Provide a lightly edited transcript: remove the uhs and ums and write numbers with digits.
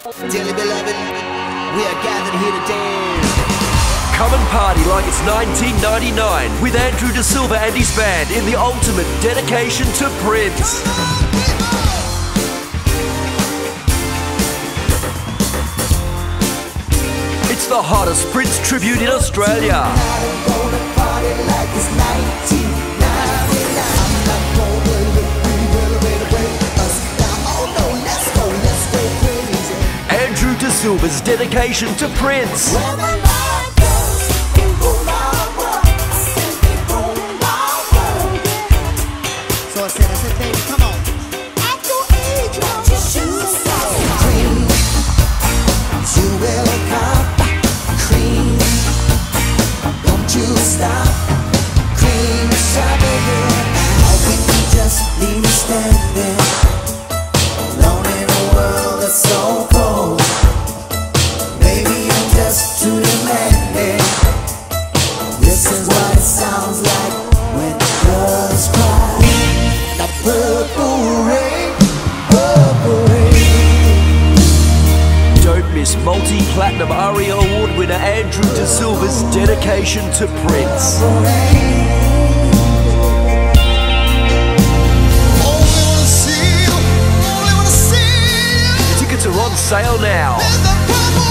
Dearly beloved, we are gathered here to dance. Come and party like it's 1999 with Andrew Desilva and his band in the ultimate dedication to Prince. It's the hottest Prince tribute in Australia. Andrew Desilva's dedication to Prince. So I said, baby, come on. At your age, won't you shoes off? Cream, you will come. Cream, don't you stop. Cream, shop again. How can you just leave me standing alone in a world that's so cold? Maybe I'm just too demanding. This is what it sounds like when girls cry. Purple rain, purple rain. Don't miss multi-platinum ARIA award winner Andrew Desilva's dedication to Prince. Tickets are on sale now.